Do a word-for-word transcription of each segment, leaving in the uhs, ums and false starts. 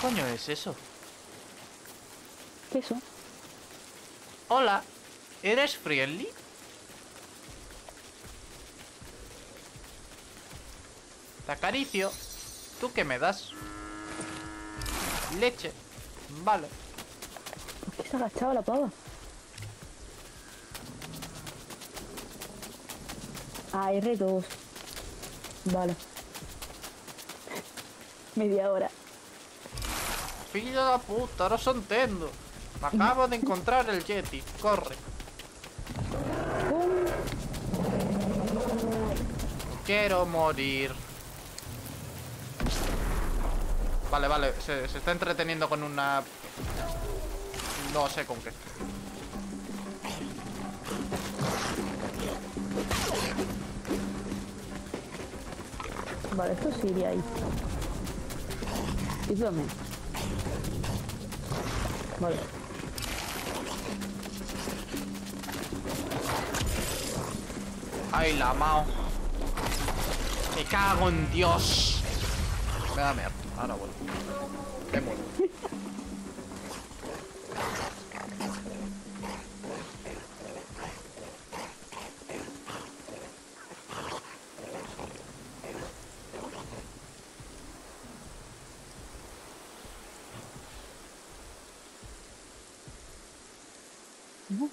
coño es eso? ¿Qué eso? Hola, ¿eres friendly? Te acaricio. ¿Tú qué me das? Leche. Vale. ¿Por qué se ha agachado la pava? Ah, R dos. Vale. Media hora. Fillo de puta, no son tendo. Me acabo de encontrar el Yeti. Corre. ¡Pum! Quiero morir. Vale, vale, se, se está entreteniendo con una... No sé con qué. Vale, esto sí iría ahí. ¿Y tú también? Vale. Ay, la mao. Me cago en Dios. Me da mierda. Ahora vuelvo. Me muero. ¿No?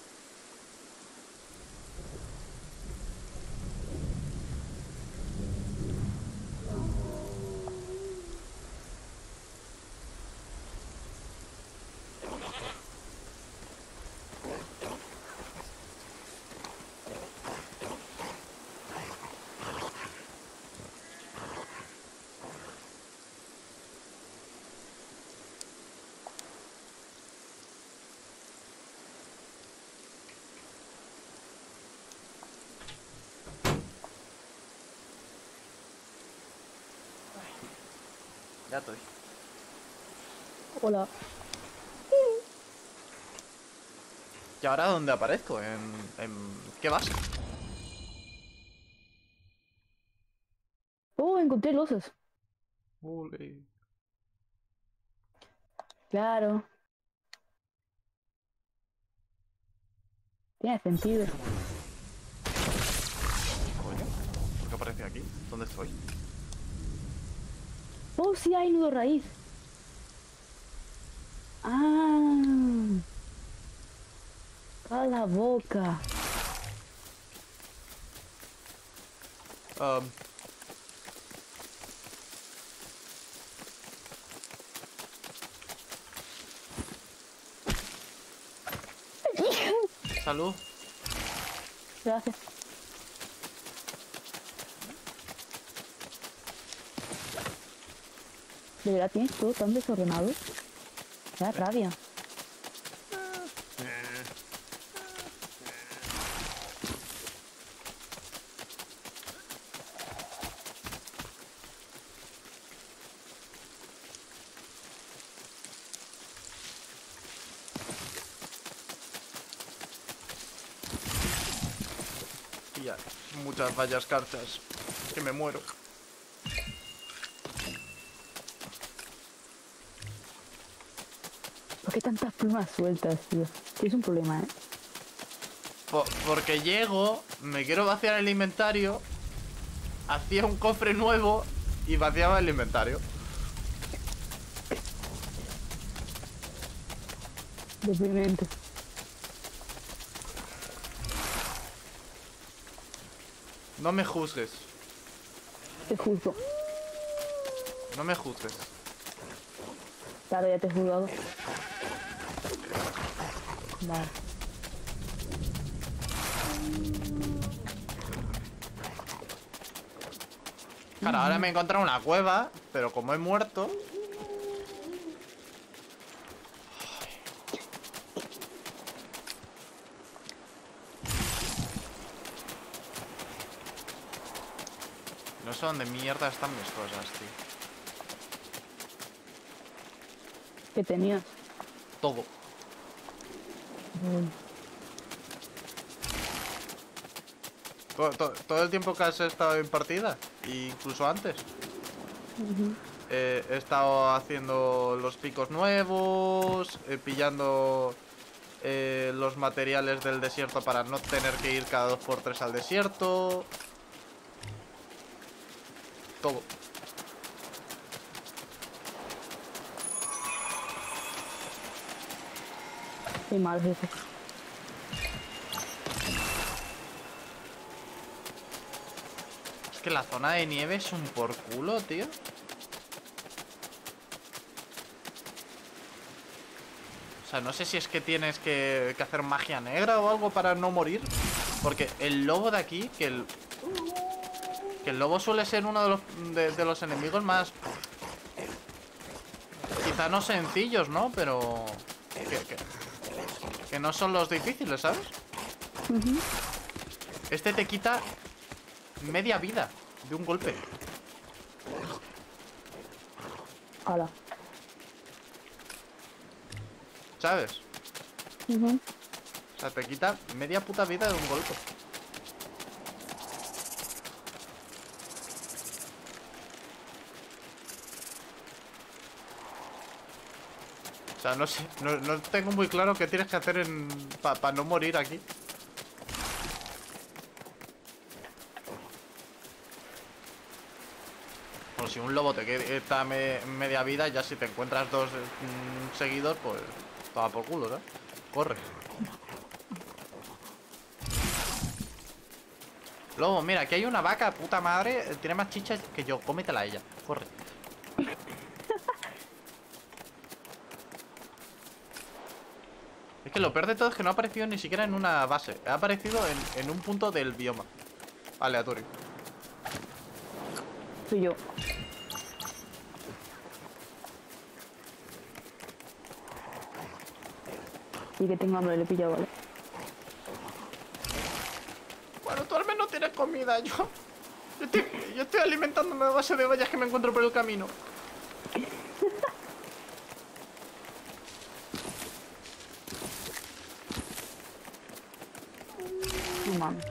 Ya estoy. Hola. ¿Y ahora dónde aparezco? ¿En, en qué base? Oh, encontré losas. Ole. Claro. Tiene sentido. Coño, ¿por qué aparece aquí? ¿Dónde estoy? Oh, sí hay nudo raíz. Ah. A la boca. Um, Salud. Gracias. ¿De verdad tienes todo tan desordenado? Me da rabia. Tía, muchas vallas carchas. Que me muero. ¿Por qué tantas plumas sueltas, tío? Es un problema, ¿eh? Po- porque llego, me quiero vaciar el inventario, hacía un cofre nuevo y vaciaba el inventario. Deprimente. No me juzgues. Te juzgo. No me juzgues. Claro, ya te he juzgado. Vale. Claro, ahora me he encontrado una cueva, pero como he muerto... No sé dónde mierda están mis cosas, tío. ¿Qué tenías? Todo. Mm. Todo, todo- todo el tiempo que has estado en partida, e incluso antes, Uh-huh. Eh, he estado haciendo los picos nuevos, eh, pillando eh, los materiales del desierto para no tener que ir cada dos por tres al desierto. Todo. Qué mal, jefe. Es que la zona de nieve es un por culo, tío. O sea, no sé si es que tienes que, que hacer magia negra o algo para no morir. Porque el lobo de aquí, que el... Que el lobo suele ser uno de los, de, de los enemigos más... Quizá no sencillos, ¿no? Pero... Que, que, que no son los difíciles, ¿sabes? Uh-huh. Este te quita media vida de un golpe. Hala. ¿Sabes? Uh-huh. O sea, te quita media puta vida de un golpe. O sea, no sé, no, no tengo muy claro qué tienes que hacer para pa no morir aquí. Bueno, si un lobo te quita me, media vida, ya si te encuentras dos mm, seguidos, pues toma por culo, ¿sabes? Corre. Lobo, mira, aquí hay una vaca, puta madre, tiene más chicha que yo, cómetela a ella, corre. Es que lo peor de todo es que no ha aparecido ni siquiera en una base. Ha aparecido en, en un punto del bioma aleatorio. Soy yo. Y que tengo hambre, le he pillado, ¿vale? Bueno, tú al menos tienes comida. Yo, yo, estoy, yo estoy alimentándome a base de vallas que me encuentro por el camino. No mames.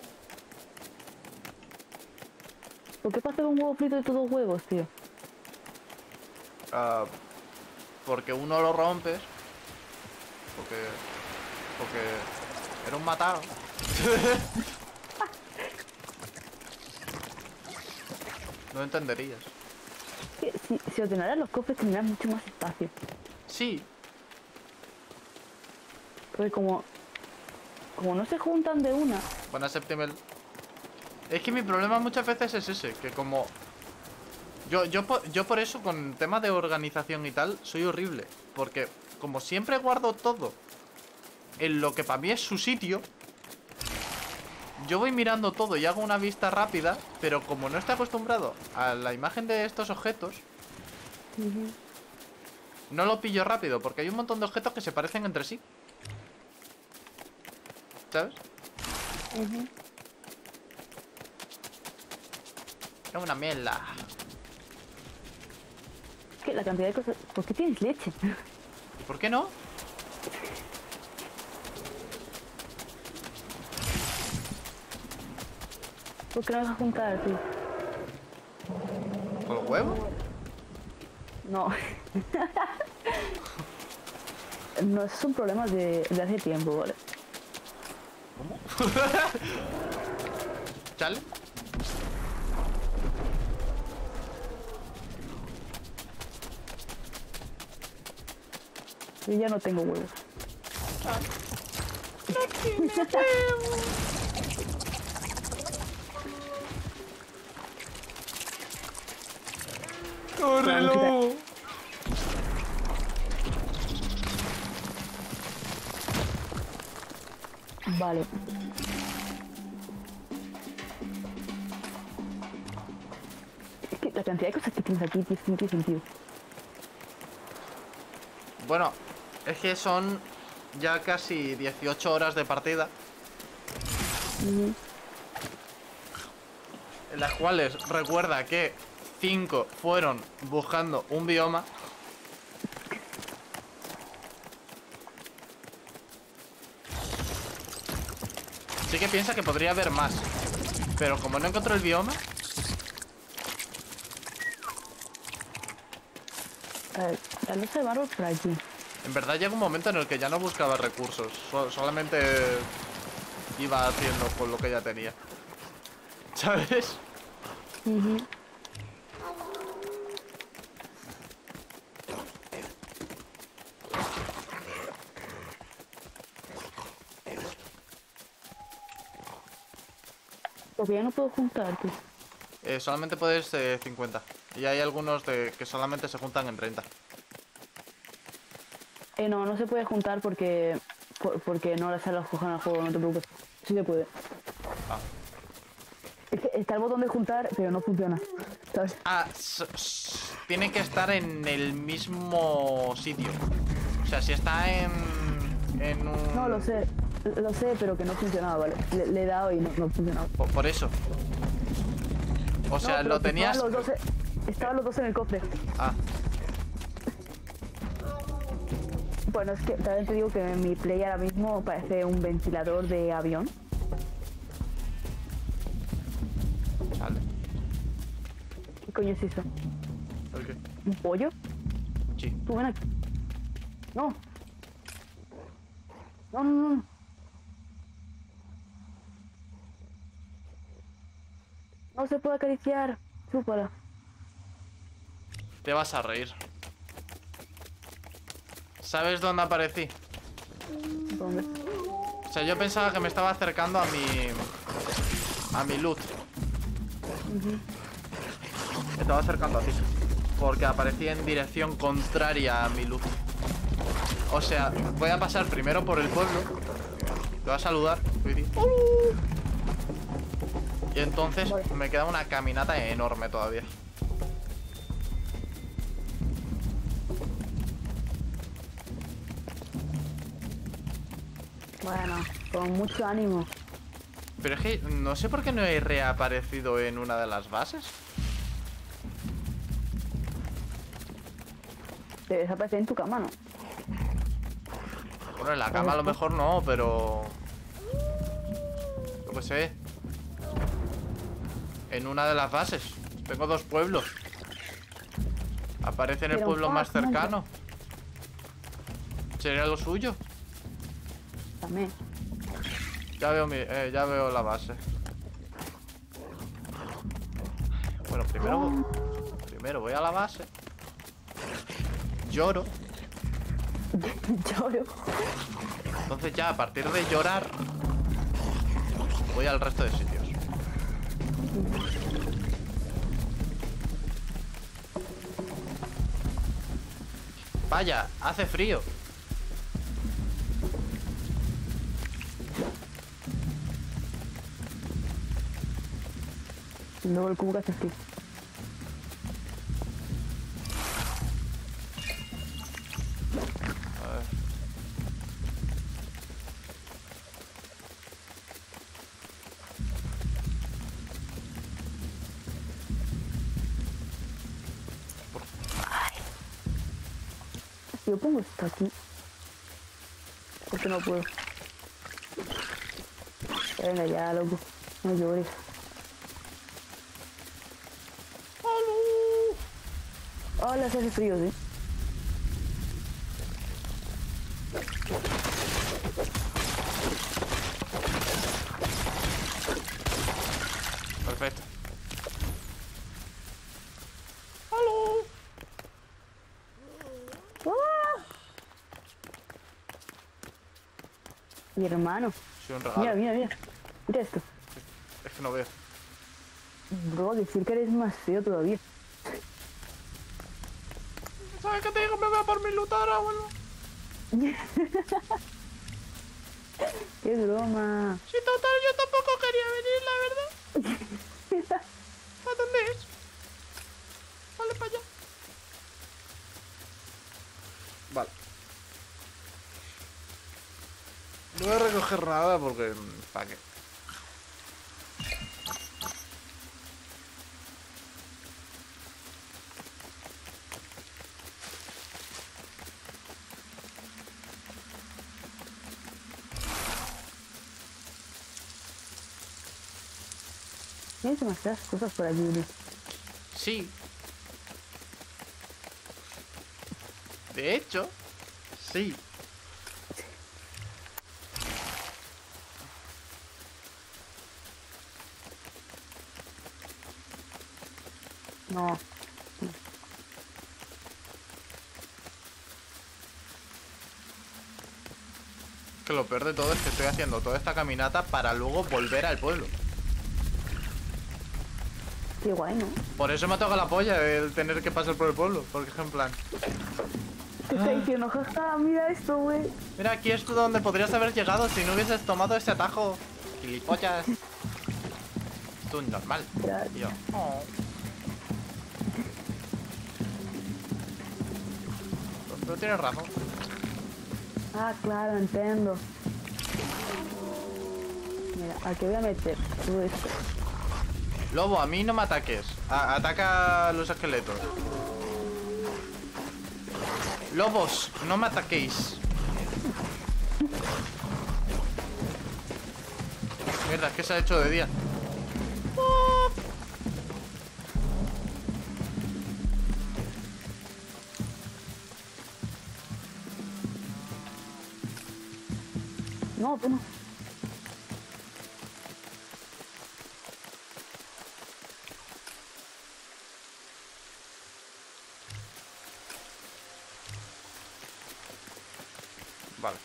¿Por qué pasa con un huevo frito de todos huevos, tío? Uh, porque uno lo rompes. Porque... Porque... Era un matado. No entenderías. Que si, si ordenaras los cofres tendrás mucho más espacio. Sí. Porque como... Como no se juntan de una... Buena Septimel. Es que mi problema muchas veces es ese. Que como... Yo, yo, yo por eso con temas de organización y tal soy horrible. Porque como siempre guardo todo en lo que para mí es su sitio, yo voy mirando todo y hago una vista rápida. Pero como no estoy acostumbrado a la imagen de estos objetos, Uh-huh. no lo pillo rápido. Porque hay un montón de objetos que se parecen entre sí, ¿sabes? Uh-huh. Es una mierda. Que la cantidad de cosas... ¿Por qué tienes leche? ¿Por qué no? ¿Por qué no vas a juntar, tío? ¿Con los huevos? No. No, esos son problemas de, de hace tiempo, ¿vale? ¿Cómo? ¿Chale? Yo ya no tengo huevos. ¡No tiene huevos! ¡Córrelo! Vale. Es que la cantidad de cosas que tienes aquí tío, no tiene sentido. Bueno, es que son ya casi dieciocho horas de partida, Uh-huh. en las cuales recuerda que cinco fueron buscando un bioma. Sí que piensa que podría haber más, pero como no encontró el bioma, A ver, la losa de mármol por aquí. En verdad llega un momento en el que ya no buscaba recursos. So- solamente iba haciendo con lo que ya tenía. ¿Sabes? Ujú. Porque ya no puedo juntarte. Eh, solamente puedes eh, cincuenta. Y hay algunos de que solamente se juntan en treinta. Eh, no, no se puede juntar porque por- porque no se las cojan al juego, no te preocupes. Sí se puede. Ah, Es que está el botón de juntar, pero no funciona. ¿Sabes? ah s- s- tiene que estar en el mismo sitio. O sea, si está en, en un... No, lo sé. Lo sé, pero que no funcionaba, ¿vale? Le, le he dado y no, no funcionaba. Por, por eso. O sea, No, pero lo que tenías... Estaban los, dos, e- estaban los dos en el cofre. Ah, Bueno, es que también te digo que mi play ahora mismo parece un ventilador de avión. vale. ¿Qué coño es eso? ¿El qué? ¿Un pollo? Sí. Tú ven aquí. No. No, no, no. No se puede acariciar. Chúpala. Te vas a reír. ¿Sabes dónde aparecí? ¿Dónde? O sea, yo pensaba que me estaba acercando a mi... A mi loot. Me estaba acercando a ti. Porque aparecía en dirección contraria a mi loot. O sea, voy a pasar primero por el pueblo. Te voy a saludar. Voy a decir, "Hola". Y entonces Vale. me queda una caminata enorme todavía. Bueno, con mucho ánimo. Pero es que no sé por qué no he reaparecido en una de las bases. Te desaparece en tu cama, ¿no? Bueno, en la cama a lo mejor no, pero... Yo qué sé. En una de las bases. Tengo dos pueblos. Aparece en el Pero, pueblo más fuck, mancha. cercano. ¿Sería lo suyo? También. Ya veo, mi, eh, ya veo la base. Bueno, primero, primero voy a la base. Lloro. Lloro. Entonces ya a partir de llorar voy al resto de sitios. Vaya, hace frío. Y luego el cubo que hace así. A ver. Si yo pongo esto aquí. Porque no puedo. Venga ya, loco. No llores. Hola, se hace frío, ¿sí? Perfecto. ¡Aló! ¡Ah! Mi hermano. Soy un regalo. Mira, mira, mira. Mira esto. Es que no veo. Bro, decir que eres más feo todavía. ¿Sabes qué te digo? Me voy a por mi loot ahora, abuelo. Qué broma. Sí, total, yo tampoco quería venir, la verdad. ¿A dónde es? Vale, para allá. Vale. No voy a recoger nada porque... ¿Para qué? Tienes demasiadas cosas por allí, ¿no? Sí. De hecho, sí. No. Que lo peor de todo es que estoy haciendo toda esta caminata para luego volver al pueblo. Qué guay, ¿no? Por eso me toca la polla el tener que pasar por el pueblo. Porque es en plan... Te está diciendo, jaja, mira esto, güey. Mira, aquí es donde podrías haber llegado si no hubieses tomado ese atajo. Gilipollas. Esto es normal. Ya. Y yo, oh. Pero tienes razón. Ah, claro, entiendo. Mira, aquí voy a meter todo esto. Lobo, a mí no me ataques. A- ataca a los esqueletos. Lobos, no me ataquéis. Mierda, es que se ha hecho de día. No, tú no. Vale.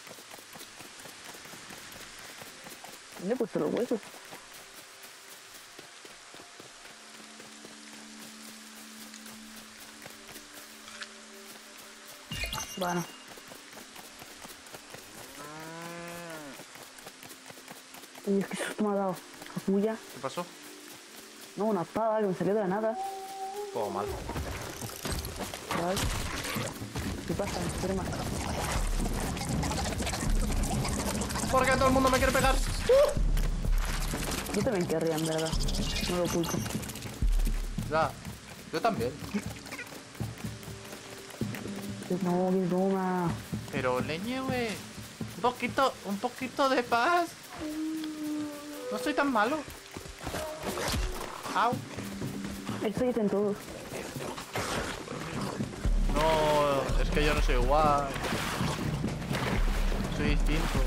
¿Dónde he puesto los huesos? Bueno. Uy, es que susto me ha dado. Capulla. ¿Qué pasó? No, una espada que me salió de la nada. Todo mal. ¿Sabes? ¿Qué pasa? Espera. ¿Por qué todo el mundo me quiere pegar? Yo también querría, en verdad. No lo oculto. Ya, yo también. No, qué broma. Pero leñe, güey. Un poquito, un poquito de paz. No soy tan malo. Au. Esto dicen todos. No, es que yo no soy igual. Soy distinto.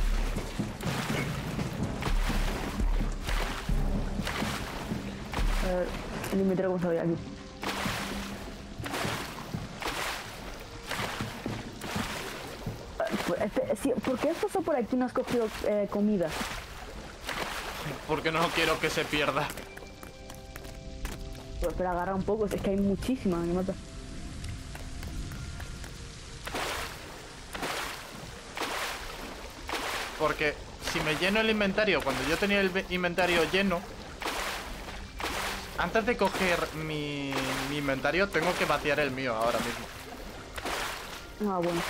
A ver, el inventario como sabía aquí. Pues este, sí, ¿por qué has pasado por aquí y no has cogido eh, comida? Porque no quiero que se pierda. Pero, pero agarra un poco, es que hay muchísima, me mata. Porque si me lleno el inventario, cuando yo tenía el inventario lleno, antes de coger mi, mi inventario, tengo que vaciar el mío ahora mismo. Ah, bueno.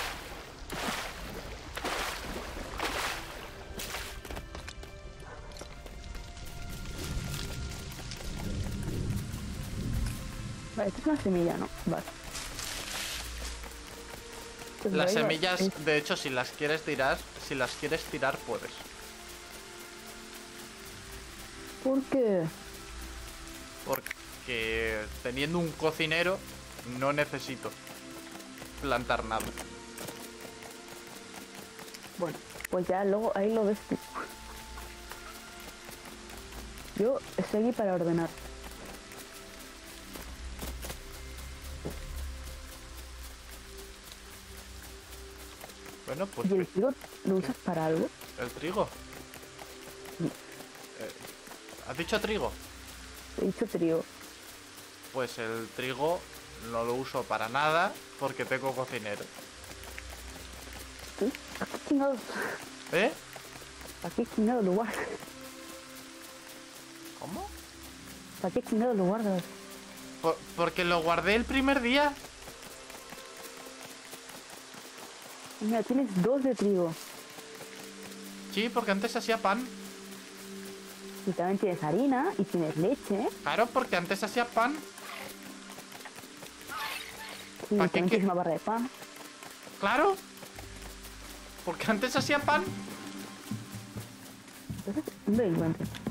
Vale, esto es una semilla, ¿no? Vale. Pues Las ahí va- semillas, es- de hecho, si las quieres tirar, si las quieres tirar, puedes. ¿Por qué? Porque teniendo un cocinero, no necesito plantar nada. Bueno, pues ya luego ahí lo ves tú. Yo estoy aquí para ordenar. Bueno, pues ¿Y el trigo lo usas para algo? el trigo. Sí. Eh, ¿Has dicho trigo? He dicho trigo. Pues el trigo no lo uso para nada porque tengo cocinero. ¿Sí? ¿A qué chingado? ¿Eh? ¿A qué chingado lo guardas? ¿Cómo? ¿Para qué chingado lo guardas? Por- porque lo guardé el primer día. Mira, tienes dos de trigo. Sí, porque antes hacía pan. Y también tienes harina y tienes leche. Claro, porque antes hacía pan. Y ¿Pa' qué también qué? tienes una barra de pan. Claro. Porque antes hacía pan. Entonces, un delincuente.